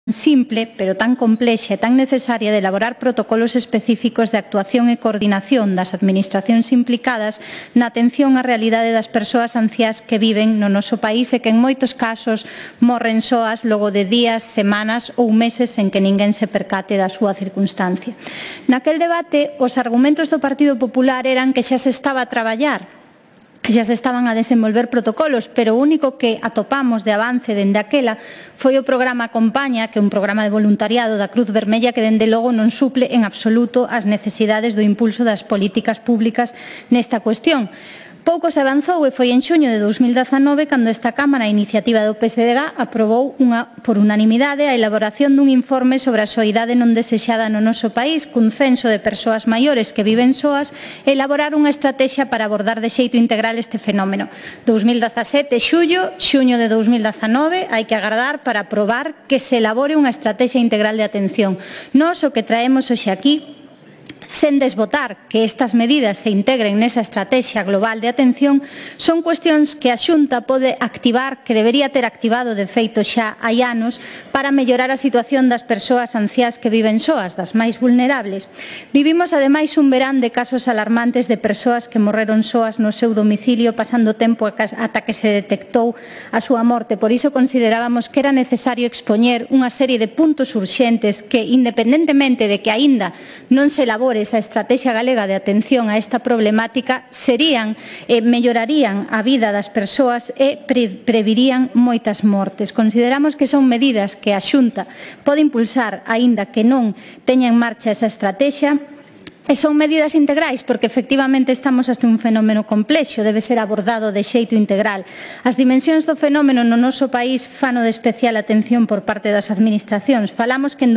simple, pero tan complexa e tan necesaria de elaborar protocolos específicos de actuación e coordinación das administracións implicadas na atención á realidade das persoas anciás que viven no noso país e que en moitos casos morren soas logo de días, semanas ou meses en que ninguén se percate da súa circunstancia. Naquel debate, os argumentos do Partido Popular eran que xa se estaba a traballar, que xa se estaban a desenvolver protocolos, pero o único que atopamos de avance dende aquela foi o programa Acompaña, que é un programa de voluntariado da Cruz Vermella que dende logo non suple en absoluto as necesidades do impulso das políticas públicas nesta cuestión. Pouco se avanzou e foi en xuño de 2019 cando esta Cámara, a iniciativa do PSDG, aprobou por unanimidade a elaboración dun informe sobre a soidade non desexada no noso país, cun censo de persoas maiores que viven soas, e elaborar unha estrategia para abordar de xeito integral este fenómeno. 2017, xuño de 2019, hai que agardar para aprobar que se elabore unha estrategia integral de atención. Nós o que traemos hoxe aquí, sen desbotar que estas medidas se integren nesa estrategia global de atención, son cuestións que a Xunta pode activar, que debería ter activado de feito xa hai anos, para mellorar a situación das persoas anciás que viven soas, das máis vulnerables. Vivimos ademais un verán de casos alarmantes de persoas que morreron soas no seu domicilio pasando tempo ata que se detectou a súa morte. Por iso considerábamos que era necesario expoñer unha serie de puntos urxentes que, independentemente de que aínda non se elabore esa estrategia galega de atención a esta problemática, mellorarían a vida das persoas e previrían moitas mortes. Consideramos que son medidas que a Xunta pode impulsar aínda que non teña en marcha esa estrategia. E son medidas integrais porque efectivamente estamos ante un fenómeno complexo, debe ser abordado de xeito integral. As dimensións do fenómeno no noso país fano de especial atención por parte das administracións. Falamos que en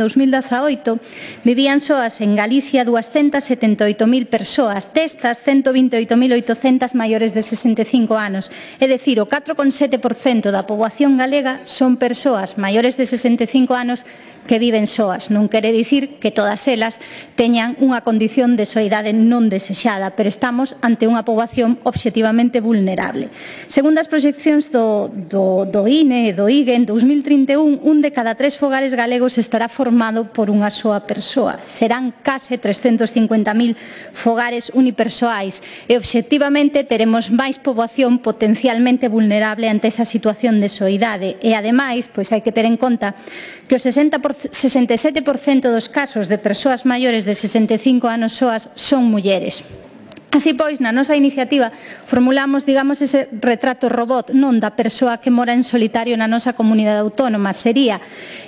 2018 vivían soas en Galicia 278.000 persoas, destas 128.800 maiores de 65 anos. É dicir, o 4,7% da poboación galega son persoas maiores de 65 anos que viven soas. Non quere dicir que todas elas teñan unha condición de soidade non desexada, pero estamos ante unha poboación obxectivamente vulnerable. Segundo as proxeccións do INE e do IGE, en 2031 un de cada 3 fogares galegos estará formado por unha soa persoa. Serán case 350.000 fogares unipersoais e obxectivamente teremos máis poboación potencialmente vulnerable ante esa situación de soidade. E ademais, pois hai que ter en conta que o 67% dos casos de persoas maiores de 65 anos soas son mulleres. Así pois, na nosa iniciativa formulamos, digamos, ese retrato robot non da persoa que mora en solitario na nosa comunidade autónoma. Sería,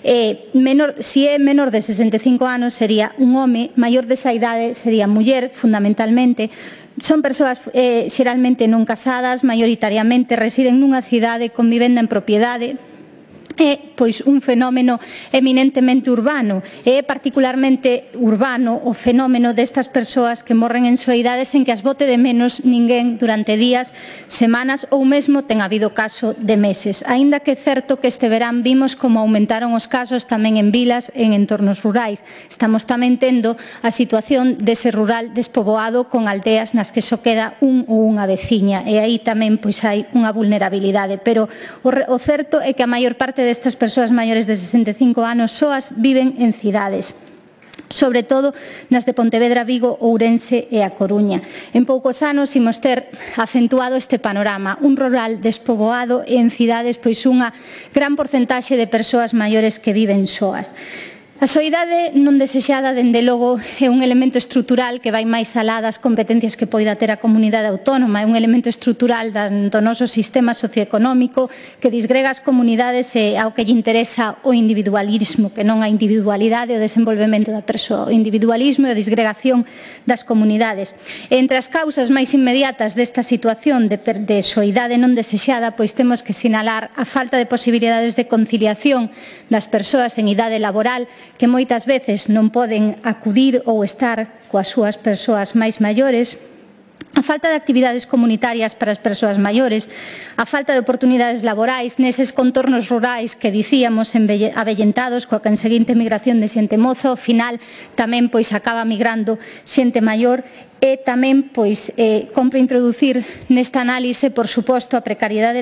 se é menor de 65 anos, sería un home, maior desa idade sería muller, fundamentalmente. Son persoas xeralmente non casadas, maioritariamente residen nunha cidade con vivenda en propiedade. É pois un fenómeno eminentemente urbano e é particularmente urbano o fenómeno destas persoas que morren en soidades en que as bote de menos ninguén durante días, semanas ou mesmo ten habido caso de meses. Aínda que é certo que este verán vimos como aumentaron os casos tamén en vilas e en entornos rurais. Estamos tamén tendo a situación dese rural despoboado con aldeas nas que só queda un ou unha veciña e aí tamén pois hai unha vulnerabilidade, pero o certo é que a maior parte destas persoas maiores de 65 anos soas viven en cidades, sobre todo nas de Pontevedra, Vigo, Ourense e A Coruña. En poucos anos imos ter acentuado este panorama, un rural despoboado e en cidades pois unha gran porcentaxe de persoas maiores que viven soas. A soidade non desexada, dende logo, é un elemento estrutural que vai máis alá das competencias que poida ter a comunidade autónoma, é un elemento estrutural do noso sistema socioeconómico que disgrega as comunidades e ao que lle interesa o individualismo, que non a individualidade e o desenvolvemento da persoa, o individualismo e a disgregación das comunidades. Entre as causas máis inmediatas desta situación de soidade non desexada, pois temos que sinalar a falta de posibilidades de conciliación das persoas en idade laboral que moitas veces non poden acudir ou estar coas súas persoas máis maiores, A falta de actividades comunitarias para as persoas maiores, a falta de oportunidades laborais neses contornos rurais que dicíamos avellentados coa conseguinte migración de xente moza, ao final tamén acaba migrando xente maior. E tamén compre introducir nesta análise, por suposto, a precariedade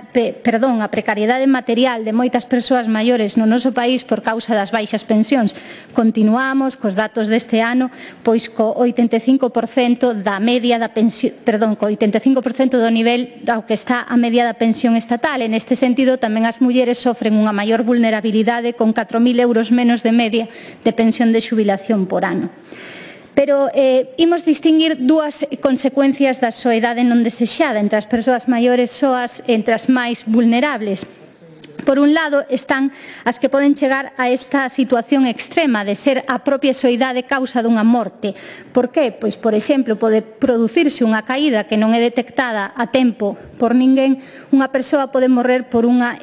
material de moitas persoas maiores no noso país por causa das baixas pensións. Continuamos cos datos deste ano co 85% da media da pensión, co 85% do nivel ao que está a media da pensión estatal. En este sentido, tamén as mulleres sofren unha maior vulnerabilidade con 4.000 euros menos de media de pensión de xubilación por ano. Pero imos distinguir dúas consecuencias da soidade non desexada entre as persoas maiores soas e entre as máis vulnerables. Por un lado están as que poden chegar a esta situación extrema de ser a propia soidade causa dunha morte. Por que? Pois, por exemplo, pode producirse unha caída que non é detectada a tempo por ninguén. Unha persoa pode morrer por unha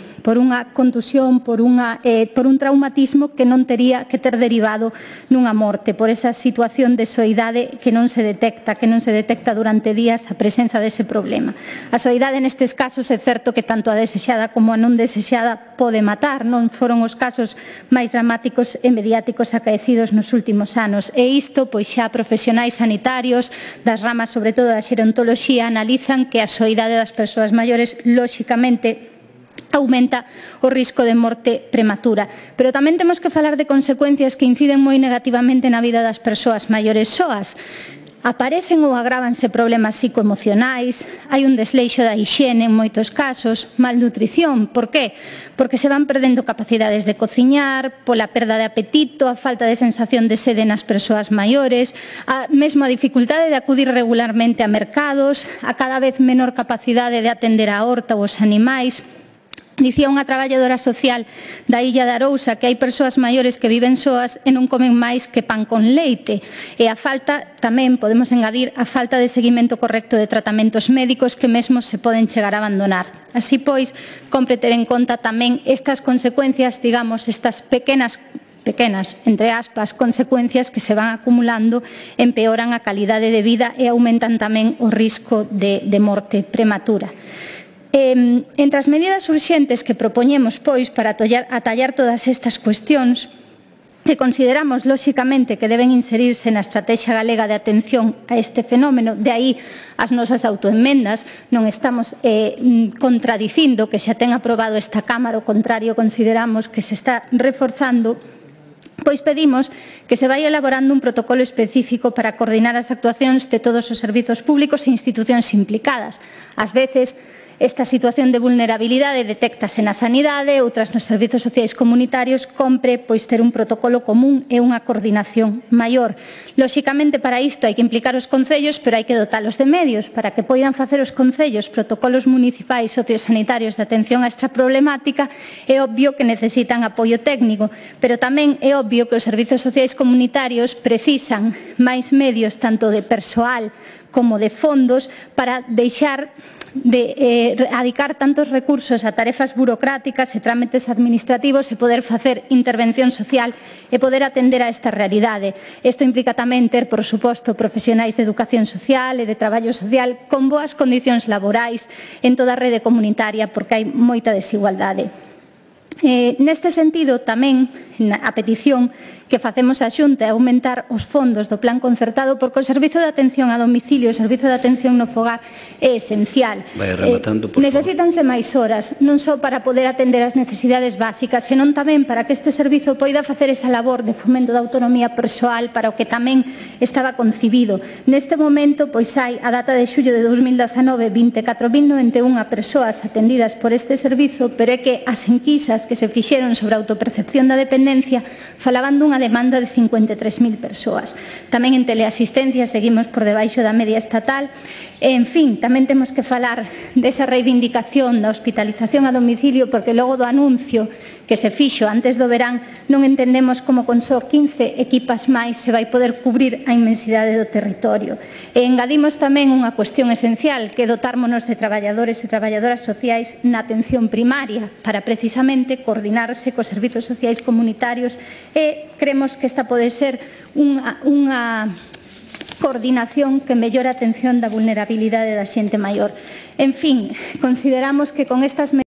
contusión, por un traumatismo que non tería que ter derivado nunha morte, por esa situación de soidade que non se detecta durante días a presenza dese problema. A soidade nestes casos é certo que tanto a desexada como a non desexada pode matar, non foron os casos máis dramáticos e mediáticos acaecidos nos últimos anos, e isto xa profesionais sanitarios das ramas, sobre todo da xerontoloxía, analizan que a soidade das persoas maiores lóxicamente aumenta o risco de morte prematura. Pero tamén temos que falar de consecuencias que inciden moi negativamente na vida das persoas maiores soas. Aparecen ou agrávanse problemas psicoemocionais, hai un desleixo da hixiene en moitos casos, malnutrición. Por que? Porque se van perdendo capacidades de cociñar, pola perda de apetito, a falta de sensación de sede nas persoas maiores, mesmo a dificultade de acudir regularmente a mercados, a cada vez menor capacidade de atender a horta ou os animais. Dicía unha traballadora social da Illa de Arousa que hai persoas maiores que viven soas e non comen máis que pan con leite. E a falta, tamén podemos engadir, a falta de seguimento correcto de tratamentos médicos que mesmo se poden chegar a abandonar. Así pois, compre ter en conta tamén estas consecuencias, digamos, estas pequenas, entre aspas, consecuencias que se van acumulando, empeoran a calidade de vida e aumentan tamén o risco de morte prematura. Entre as medidas urxentes que propoñemos para atallar todas estas cuestións, que consideramos lóxicamente que deben inserirse na Estrategia Galega de Atención a este fenómeno, de aí as nosas autoenmendas, non estamos contradicindo que xa ten aprobado esta Cámara, o contrario, consideramos que se está reforzando. Pois pedimos que se vai elaborando un protocolo específico para coordinar as actuacións de todos os servizos públicos e institucións implicadas. Ás veces, esta situación de vulnerabilidade detéctase na sanidade, outras nos servizos sociais comunitarios, compre ter un protocolo común e unha coordinación maior. Lóxicamente, para isto hai que implicar os concellos, pero hai que dotalos de medios para que poidan facer os concellos protocolos municipais sociosanitarios de atención a esta problemática. É obvio que necesitan apoio técnico, pero tamén é obvio que os servizos sociais comunitarios precisan máis medios, tanto de persoal como de fondos, para deixar de adicar tantos recursos a tarefas burocráticas e trámites administrativos e poder facer intervención social e poder atender a esta realidade. Isto implica tamén ter, por suposto, profesionais de educación social e de traballo social con boas condicións laborais en toda a rede comunitaria, porque hai moita desigualdade. Neste sentido, tamén a petición que facemos á Xunta é aumentar os fondos do plan concertado, porque o servizo de atención a domicilio e o servizo de atención no fogar é esencial. Necesítanse máis horas, non só para poder atender as necesidades básicas, senón tamén para que este servizo poida facer esa labor de fomento da autonomía persoal para o que tamén estaba concibido. Neste momento, hai, a data de xullo de 2019, 24.091 persoas atendidas por este servizo, pero é que as enquisas que se fixeron sobre a autopercepción da dependencia falaban dunha demanda de 53.000 persoas. Tamén en teleasistencia seguimos por debaixo da media estatal. En fin, tamén temos que falar desa reivindicación da hospitalización a domicilio, porque logo do anuncio que se fixo antes do verán non entendemos como con só 15 equipas máis se vai poder cubrir a inmensidade do territorio. E engadimos tamén unha cuestión esencial, que é dotármonos de traballadores e traballadoras sociais na atención primaria para precisamente coordinarse cos servizos sociais comunitarios, e creemos que esta pode ser unha coordinación que mellore a atención da vulnerabilidade da xente maior. En fin, consideramos que con estas medidas